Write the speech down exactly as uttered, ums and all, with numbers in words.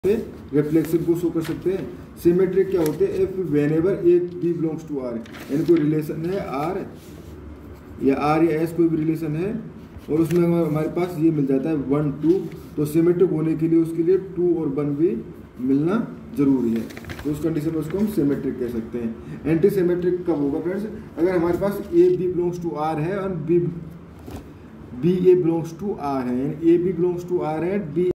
Reflection को show कर सकते हैं। सिमेट्रिक क्या होते हैं? If whenever A B belongs to R, यानी कोई रिलेशन है आर या आर या एस, कोई भी रिलेशन है और उसमें हमारे पास ये मिल जाता है वन टू, तो सिमेट्रिक होने के लिए उसके लिए टू और वन भी मिलना जरूरी है, तो उस कंडीशन में उसको हम सिमेट्रिक कह सकते हैं। एंटी सिमेट्रिक कब होगा फ्रेंड्स? अगर हमारे पास A B belongs to R है और B B A belongs to R है, A B belongs to R है, बी